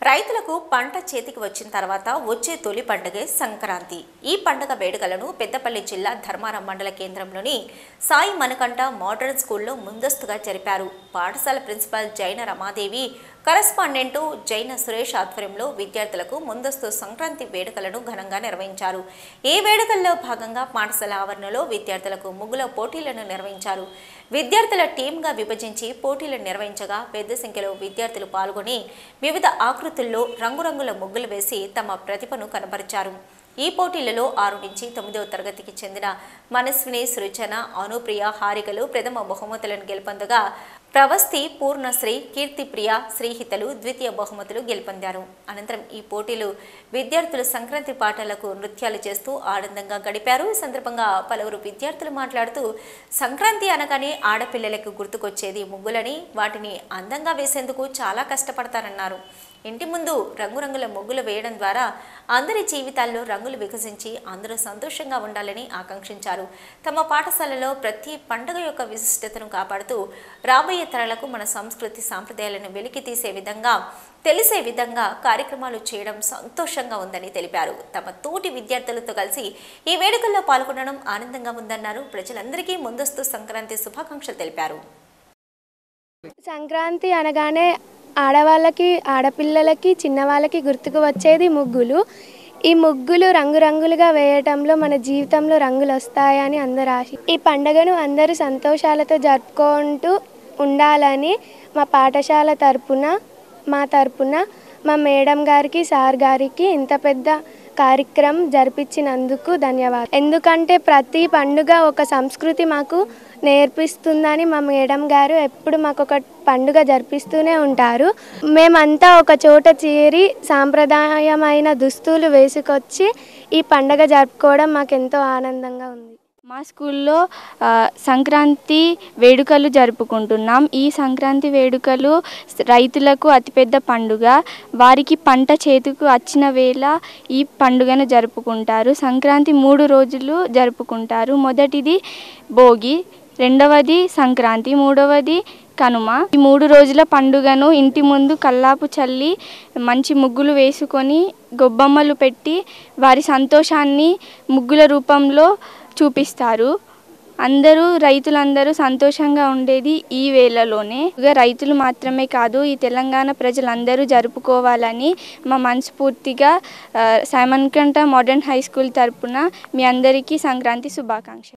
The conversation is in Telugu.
రైతులకు పంట చేతికి వచ్చిన తర్వాత వచ్చే తొలి పండుగే సంక్రాంతి. ఈ పండుగ వేడుకలను పెద్దపల్లి జిల్లా ధర్మారం మండల కేంద్రంలోని సాయి మనకంట మోడర్న్ స్కూల్లో ముందస్తుగా జరిపారు. పాఠశాల ప్రిన్సిపల్ జైన రమాదేవి, కరెస్పాండెంట్ జైన సురేష్ ఆధ్వర్యంలో విద్యార్థులకు ముందస్తు సంక్రాంతి వేడుకలను ఘనంగా నిర్వహించారు. ఈ వేడుకల్లో భాగంగా పాఠశాల ఆవరణలో విద్యార్థులకు ముగ్గుల పోటీలను నిర్వహించారు. విద్యార్థుల టీంగా విభజించి పోటీలను నిర్వహించగా పెద్ద సంఖ్యలో విద్యార్థులు పాల్గొని వివిధ ఆకృతుల్లో రంగురంగుల ముగ్గులు వేసి తమ ప్రతిభను కనబరిచారు. ఈ పోటీలలో 6 నుంచి 9వ తరగతికి చెందిన మనస్విని, సృజన, అనుప్రియ, హారికలు ప్రథమ బహుమతులను గెలుపొందగా ప్రవస్తి, పూర్ణశ్రీ, కీర్తిప్రియ, శ్రీహితలు ద్వితీయ బహుమతులు గెలుపొందారు. అనంతరం ఈ పోటీలు విద్యార్థులు సంక్రాంతి పాటలకు నృత్యాలు చేస్తూ ఆనందంగా గడిపారు. ఈ సందర్భంగా పలువురు విద్యార్థులు మాట్లాడుతూ సంక్రాంతి అనగానే ఆడపిల్లలకు గుర్తుకొచ్చేది ముగ్గులని, వాటిని అందంగా వేసేందుకు చాలా కష్టపడతారన్నారు. ఇంటి ముందు రంగురంగుల ముగ్గులు వేయడం ద్వారా అందరి జీవితాల్లో రంగులు వికసించి అందరూ సంతోషంగా ఉండాలని ఆకాంక్షించారు. తమ పాఠశాలలో ప్రతి పండుగ యొక్క విశిష్టతను కాపాడుతూ రాబోయే తరాలకు మన సంస్కృతి సాంప్రదాయాలను వెలికి తీసే విధంగా తెలిసే విధంగా కార్యక్రమాలు చేయడం సంతోషంగా ఉందని తెలిపారు. తమ తోటి విద్యార్థులతో కలిసి ఈ వేడుకల్లో పాల్గొనడం ఆనందంగా ఉందన్నారు. ప్రజలందరికీ ముందస్తు సంక్రాంతి శుభాకాంక్షలు తెలిపారు. సంక్రాంతి అనగానే ఆడవాళ్ళకి, ఆడపిల్లలకి, చిన్నవాళ్ళకి గుర్తుకు వచ్చేది ముగ్గులు. ఈ ముగ్గులు రంగురంగులుగా వేయటంలో మన జీవితంలో రంగులు వస్తాయని అందరు ఆశ. ఈ పండుగను అందరూ సంతోషాలతో జరుపుకుంటూ ఉండాలని మా పాఠశాల తరపున, మా మేడం గారికి, సార్ గారికి ఇంత పెద్ద కార్యక్రమం జరిపించినందుకు ధన్యవాదాలు. ఎందుకంటే ప్రతి పండుగ ఒక సంస్కృతి మాకు నేర్పిస్తుందని మా మేడం గారు ఎప్పుడు మాకు ఒక పండుగ జరిపిస్తూనే ఉంటారు. మేమంతా ఒక చోట చేరి సాంప్రదాయమైన దుస్తులు వేసుకొచ్చి ఈ పండుగ జరుపుకోవడం మాకెంతో ఆనందంగా ఉంది. మా స్కూల్లో సంక్రాంతి వేడుకలు జరుపుకుంటున్నాం. ఈ సంక్రాంతి వేడుకలు రైతులకు అతిపెద్ద పండుగ. వారికి పంట చేతికి వచ్చిన వేళ ఈ పండుగను జరుపుకుంటారు. సంక్రాంతి 3 రోజులు జరుపుకుంటారు. మొదటిది భోగి, రెండవది సంక్రాంతి, మూడవది కనుమ. ఈ 3 రోజుల పండుగను ఇంటి ముందు కల్లాపు చల్లి మంచి ముగ్గులు వేసుకొని గొబ్బమ్మలు పెట్టి వారి సంతోషాన్ని ముగ్గుల రూపంలో చూపిస్తారు. రైతులందరూ సంతోషంగా ఉండేది ఈ వేళలోనే. రైతులు మాత్రమే కాదు, ఈ తెలంగాణ ప్రజలందరూ జరుపుకోవాలని మా మనస్ఫూర్తిగా Sai Manakanta modern high school తరపున మీ అందరికీ సంక్రాంతి శుభాకాంక్షలు.